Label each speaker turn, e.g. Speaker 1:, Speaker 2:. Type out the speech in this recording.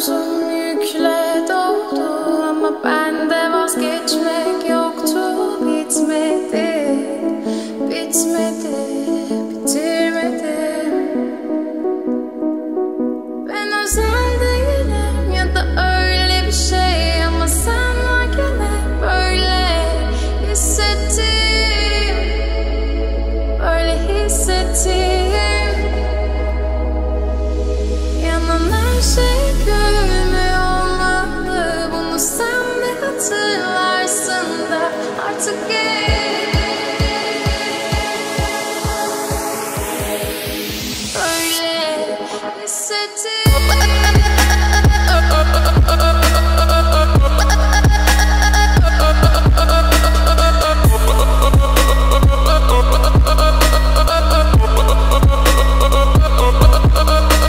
Speaker 1: omzum yükle doldu ama bende vazgeçmek yoktu. Bitmedi, bitmedi, bitirmedim. Ben özel değilim ya da öyle bir şey ama sen varken hep böyle hissettim, böyle hissettim. Yanan her şey görünmüyor olmalı, bunu sen de hatırlarsın da artık geç. Böyle hissettim.